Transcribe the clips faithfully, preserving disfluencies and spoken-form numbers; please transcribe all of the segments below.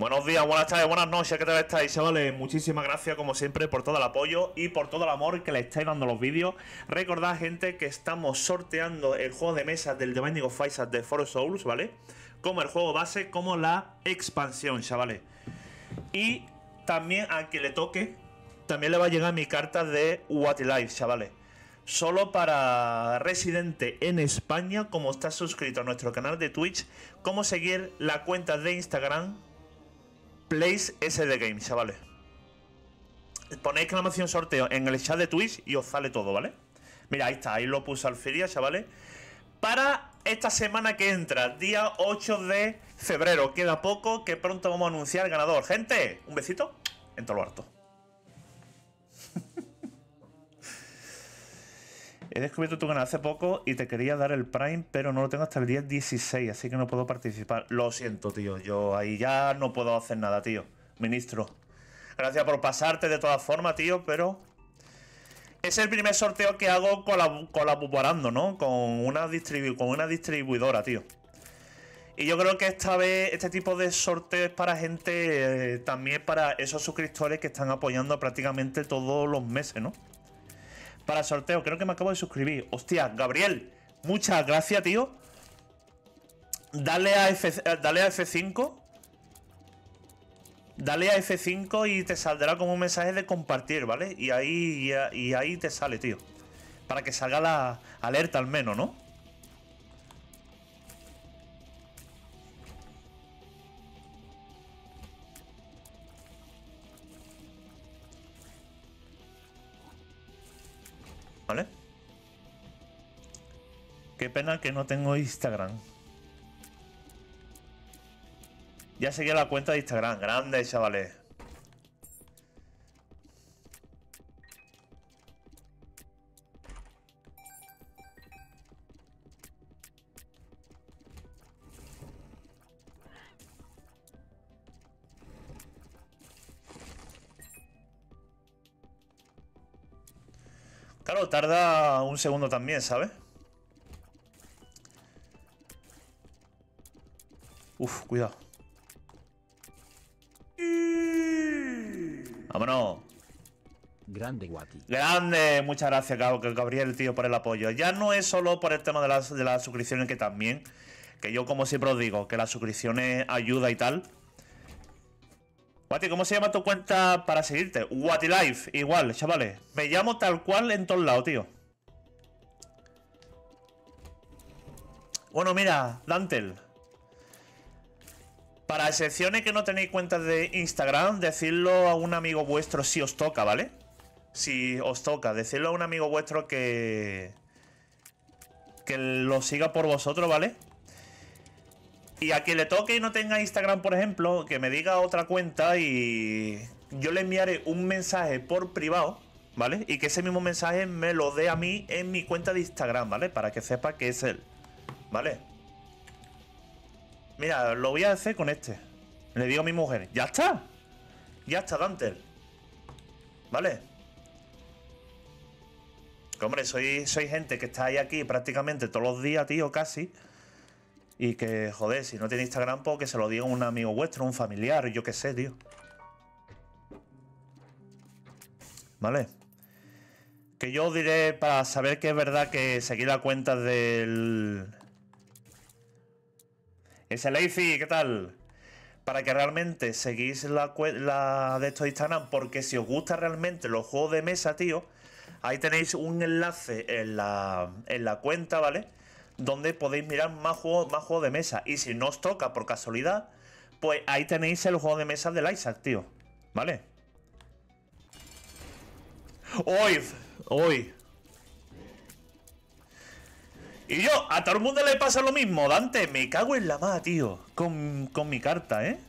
Buenos días, buenas tardes, buenas noches, ¿qué tal estáis, chavales? Muchísimas gracias, como siempre, por todo el apoyo y por todo el amor que le estáis dando a los vídeos. Recordad, gente, que estamos sorteando el juego de mesa del The Binding of Isaac de Four Souls, ¿vale? Como el juego base, como la expansión, chavales. Y también a quien le toque, también le va a llegar mi carta de What Life, chavales. Solo para residente en España, como está suscrito a nuestro canal de Twitch, como seguir la cuenta de Instagram Plays S D Games, chavales. Ponéis exclamación sorteo en el chat de Twitch y os sale todo, ¿vale? Mira, ahí está, ahí lo puse al feria, chavales. Para esta semana que entra, día ocho de febrero. Queda poco, que pronto vamos a anunciar el ganador. Gente, un besito en todo lo harto. He descubierto tu canal hace poco y te quería dar el Prime, pero no lo tengo hasta el día dieciséis, así que no puedo participar. Lo siento, tío. Yo ahí ya no puedo hacer nada, tío. Ministro. Gracias por pasarte de todas formas, tío, pero... es el primer sorteo que hago colaborando, ¿no? Con una, distribu con una distribuidora, tío. Y yo creo que esta vez este tipo de sorteo es para gente... Eh, también para esos suscriptores que están apoyando prácticamente todos los meses, ¿no? Para sorteo, creo que me acabo de suscribir. Hostia, Gabriel, muchas gracias, tío. Dale a, F, dale a F cinco. Dale a F cinco y te saldrá como un mensaje de compartir, ¿vale? Y ahí, y, y ahí te sale, tío. Para que salga la alerta al menos, ¿no? ¿Vale? Qué pena que no tengo Instagram. Ya seguí la cuenta de Instagram. Grande, chavales. Claro, tarda un segundo también, ¿sabes? Uf, cuidado. Vámonos. Grande, Guati. Grande, muchas gracias, Gabriel, tío, por el apoyo. Ya no es solo por el tema de las, de las suscripciones, que también, que yo como siempre os digo, que las suscripciones ayuda y tal. Guati, ¿cómo se llama tu cuenta para seguirte? Guatilife, igual, chavales. Me llamo tal cual en todos lados, tío. Bueno, mira, Dantel. Para excepciones que no tenéis cuentas de Instagram, decidlo a un amigo vuestro si os toca, ¿vale? Si os toca, decidlo a un amigo vuestro que... que lo siga por vosotros, ¿vale? Y a quien le toque y no tenga Instagram, por ejemplo, que me diga otra cuenta y yo le enviaré un mensaje por privado, ¿vale? Y que ese mismo mensaje me lo dé a mí en mi cuenta de Instagram, ¿vale? Para que sepa que es él, ¿vale? Mira, lo voy a hacer con este. Le digo a mi mujer, ¡ya está! Ya está, Dante. ¿Vale? Que, hombre, soy, soy gente que está ahí aquí prácticamente todos los días, tío, casi. Y que, joder, si no tiene Instagram, pues que se lo diga un amigo vuestro, un familiar, yo qué sé, tío. ¿Vale? Que yo os diré, para saber que es verdad, que seguir la cuenta del... Ese Leify, ¿qué tal? Para que realmente seguís la, la de estos Instagram, porque si os gusta realmente los juegos de mesa, tío, ahí tenéis un enlace en la, en la cuenta, ¿vale? Donde podéis mirar más juegos, más juegos de mesa. Y si no os toca por casualidad, pues ahí tenéis el juego de mesa del Isaac, tío. ¿Vale? ¡Hoy! ¡Hoy! Y yo, a todo el mundo le pasa lo mismo, Dante. Me cago en la ma, tío. Con, con mi carta, ¿eh?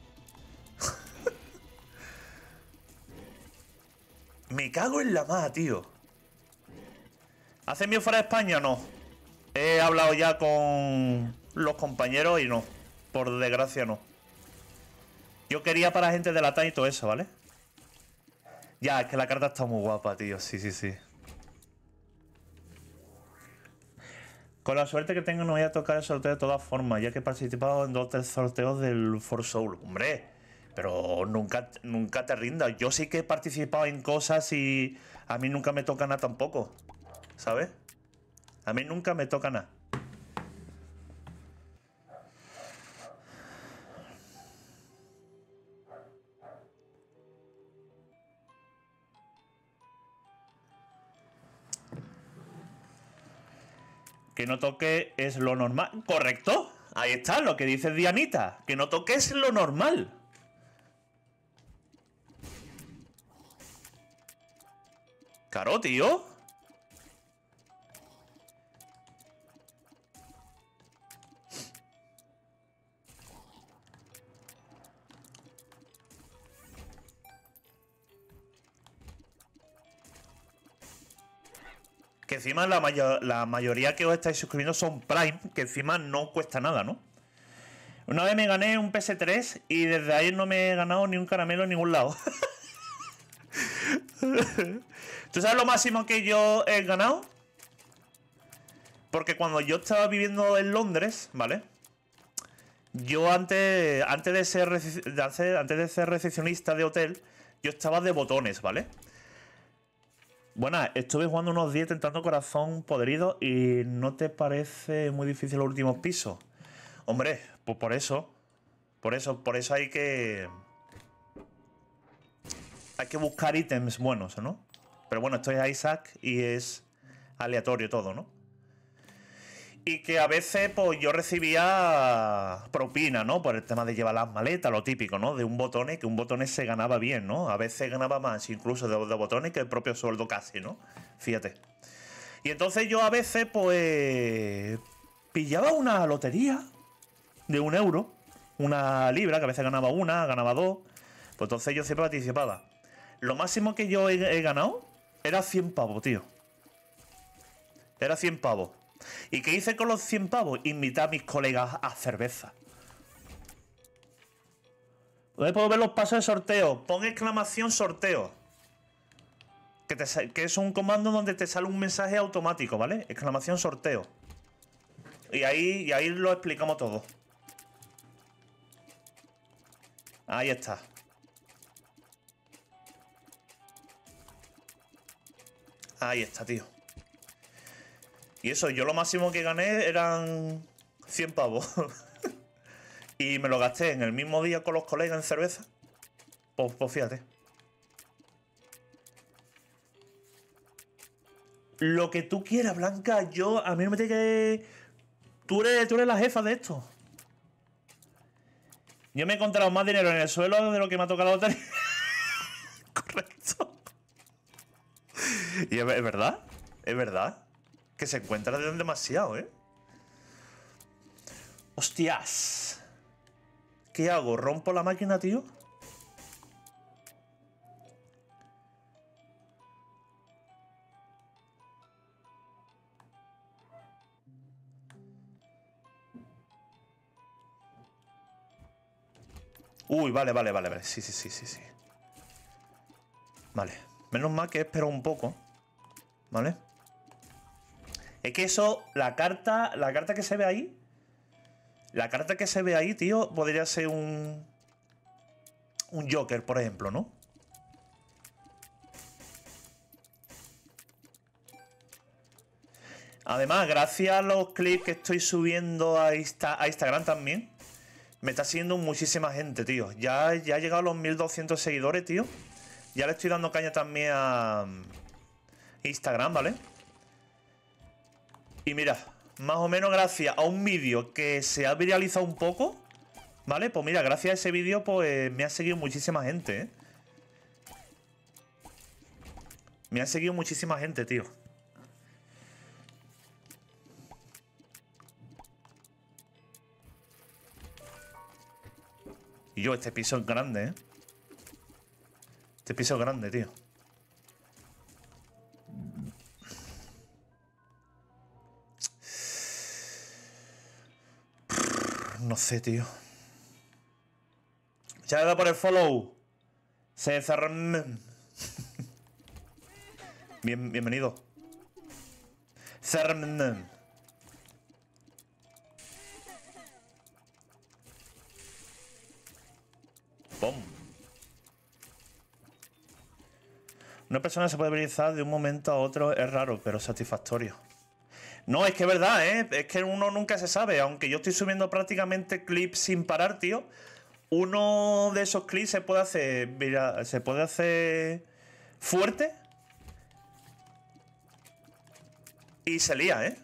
Me cago en la ma, tío. ¿Hace mío fuera de España? No. He hablado ya con los compañeros y no. Por desgracia, no. Yo quería para gente de la T A y todo eso, ¿vale? Ya, es que la carta está muy guapa, tío. Sí, sí, sí. Con la suerte que tengo no voy a tocar el sorteo de todas formas, ya que he participado en dos o tres sorteos del Four Souls. ¡Hombre! pero nunca, nunca te rindas. Yo sí que he participado en cosas y a mí nunca me toca nada tampoco, ¿sabes? A mí nunca me toca nada. Que no toque es lo normal. ¿Correcto? Ahí está, lo que dice Dianita. Que no toque es lo normal. Claro, tío. Que encima la, mayo la mayoría que os estáis suscribiendo son Prime, que encima no cuesta nada, ¿no? Una vez me gané un P S tres y desde ahí no me he ganado ni un caramelo en ningún lado. ¿Tú sabes lo máximo que yo he ganado? Porque cuando yo estaba viviendo en Londres, ¿vale? Yo antes, antes, de, ser, antes de ser recepcionista de hotel, yo estaba de botones, ¿vale? Bueno, estuve jugando unos días tentando corazón podrido y ¿no te parece muy difícil los últimos pisos? Hombre, pues por eso. Por eso, por eso hay que... Hay que buscar ítems buenos, ¿no? Pero bueno, esto es Isaac y es aleatorio todo, ¿no? Y que a veces, pues yo recibía propina, ¿no? Por el tema de llevar las maletas, lo típico, ¿no? De un botone, que un botone se ganaba bien, ¿no? A veces ganaba más incluso de, de botones que el propio sueldo casi, ¿no? Fíjate. Y entonces yo a veces, pues... pillaba una lotería de un euro, una libra, que a veces ganaba una, ganaba dos. Pues entonces yo siempre participaba. Lo máximo que yo he, he ganado era cien pavos, tío. Era cien pavos. ¿Y qué hice con los cien pavos? Invitar a mis colegas a cerveza. ¿Dónde puedo ver los pasos de sorteo? Pon exclamación sorteo. Que, te, que es un comando donde te sale un mensaje automático, ¿vale? Exclamación sorteo. Y ahí, y ahí lo explicamos todo. Ahí está. Ahí está, tío. Y eso, yo lo máximo que gané eran cien pavos. Y me lo gasté en el mismo día con los colegas en cerveza. Pues, pues fíjate. Lo que tú quieras, Blanca. Yo, a mí no me tiene que... Tú eres, tú eres la jefa de esto. Yo me he encontrado más dinero en el suelo de lo que me ha tocado la lotería. Correcto. Y es, es verdad. Es verdad. Que se encuentra demasiado, ¿eh? ¡Hostias! ¿Qué hago? ¿Rompo la máquina, tío? Uy, vale, vale, vale, vale. Sí, sí, sí, sí, sí. Vale. Menos mal que espero un poco. ¿Vale? Es que eso, la carta, la carta que se ve ahí, la carta que se ve ahí, tío, podría ser un, un Joker, por ejemplo, ¿no? Además, gracias a los clips que estoy subiendo a, Insta, a Instagram también, me está siguiendo muchísima gente, tío. Ya, ya he llegado a los mil doscientos seguidores, tío. Ya le estoy dando caña también a Instagram, ¿vale? Y mira, más o menos gracias a un vídeo que se ha viralizado un poco, ¿vale? Pues mira, gracias a ese vídeo pues me ha seguido muchísima gente, ¿eh? Me ha seguido muchísima gente, tío. Y yo, este piso es grande, ¿eh? Este piso es grande, tío. No sé, tío. Muchas gracias por el follow. Se cerran. Bien, bienvenido. Cerran. ¡Pum! Una persona se puede habilitar de un momento a otro, es raro, pero satisfactorio. No, es que es verdad, ¿eh? Es que uno nunca se sabe. Aunque yo estoy subiendo prácticamente clips sin parar, tío. Uno de esos clips se puede hacer... Mira, se puede hacer... fuerte. Y se lía, ¿eh?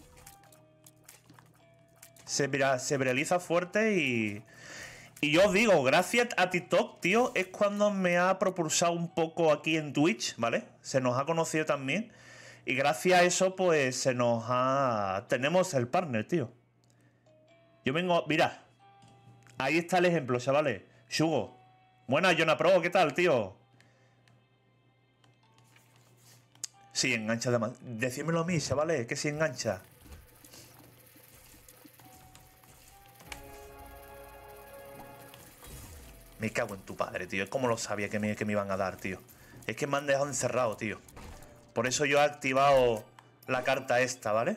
Se, mira, se viraliza fuerte y... Y yo os digo, gracias a TikTok, tío, es cuando me ha propulsado un poco aquí en Twitch, ¿vale? Se nos ha conocido también. Y gracias a eso, pues, se nos ha... Tenemos el partner, tío. Yo vengo... Mira. Ahí está el ejemplo, chavales. Shugo. Buena, Jonah Pro, ¿qué tal, tío? Sí, engancha de más. Decídmelo a mí, chavales, que sí engancha. Me cago en tu padre, tío. Es como lo sabía que me, que me iban a dar, tío. Es que me han dejado encerrado, tío. Por eso yo he activado la carta esta, ¿vale?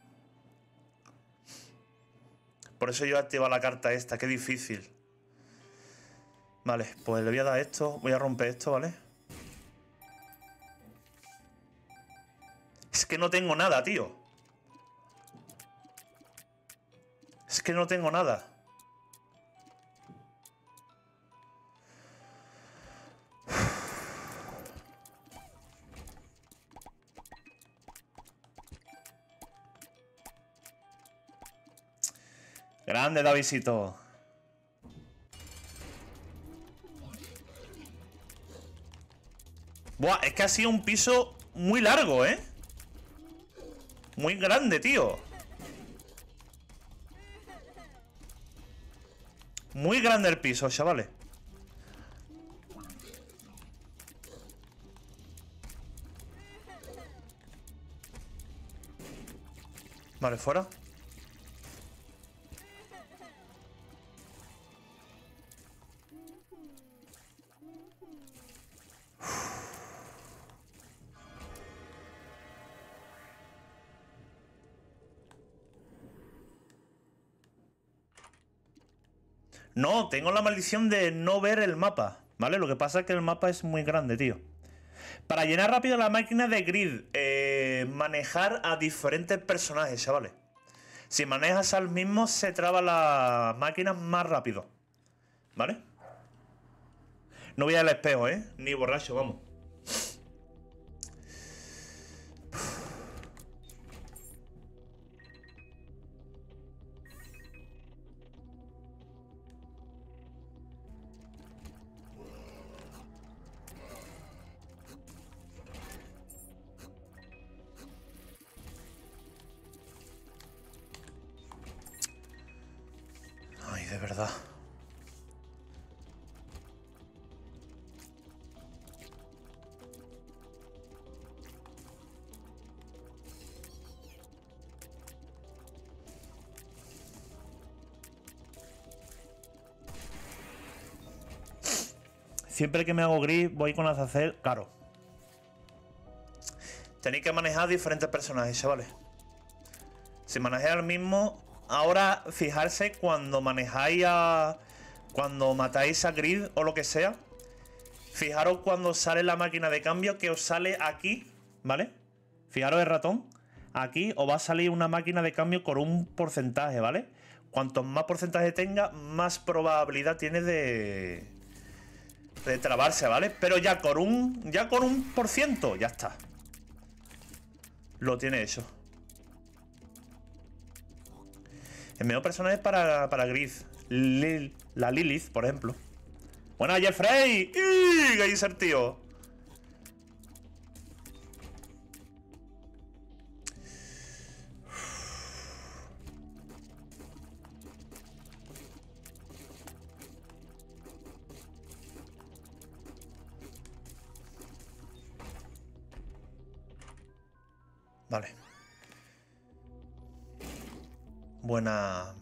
Por eso yo he activado la carta esta. Qué difícil. Vale, pues le voy a dar esto. Voy a romper esto, ¿vale? Es que no tengo nada, tío. Es que no tengo nada. Grande, Davidito. Buah, es que ha sido un piso muy largo, ¿eh? Muy grande, tío. Muy grande el piso, chavales. Vale, fuera. No, tengo la maldición de no ver el mapa, ¿vale? Lo que pasa es que el mapa es muy grande, tío. Para llenar rápido la máquina de grid, eh, manejar a diferentes personajes, chavales. Si manejas al mismo, se traba la máquina más rápido, ¿vale? No voy al espejo, ¿eh? Ni borracho, vamos. Ay, de verdad. Siempre que me hago gris voy con Azazel, claro. Tenéis que manejar diferentes personajes, chavales. Si manejáis al mismo... Ahora, fijarse cuando manejáis a... Cuando matáis a Grid o lo que sea. Fijaros cuando sale la máquina de cambio, que os sale aquí, ¿vale? Fijaros el ratón. Aquí os va a salir una máquina de cambio con un porcentaje, ¿vale? Cuanto más porcentaje tenga, más probabilidad tiene de... de trabarse, ¿vale? Pero ya con un... ya con un por ciento, ya está. Lo tiene hecho. El mejor personaje para, para Grid. Lil, la Lilith, por ejemplo. ¡Buena, Jeffrey! ¡Y Geyser, tío! Vale. Buena...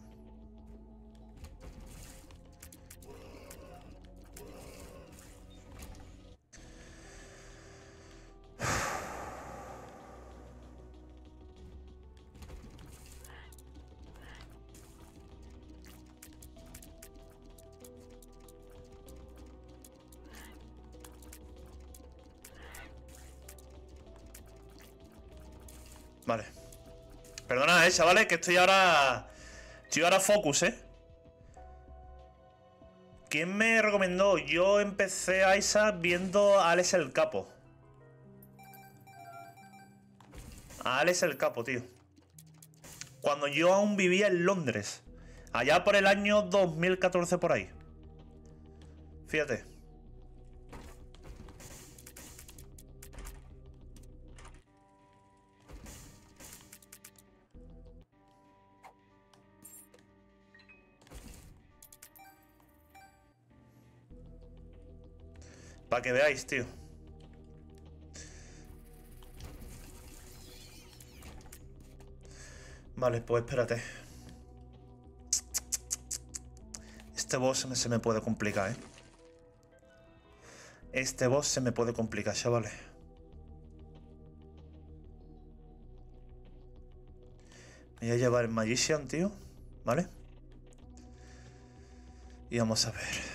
Vale. Perdona, eh, chavales, que estoy ahora... Estoy ahora focus, eh. ¿Quién me recomendó? Yo empecé a Isaac viendo a Alex el Capo. A Alex el Capo, tío. Cuando yo aún vivía en Londres. Allá por el año dos mil catorce por ahí. Fíjate. Para que veáis, tío. Vale, pues espérate. Este boss se me, se me puede complicar, ¿eh? Este boss se me puede complicar, chavales. Me voy a llevar el Magician, tío. ¿Vale? Y vamos a ver.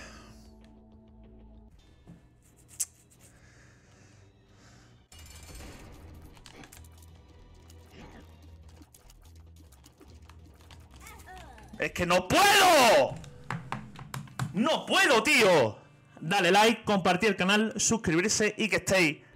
¡Es que no puedo! ¡No puedo, tío! Dale like, compartir el canal, suscribirse y que estéis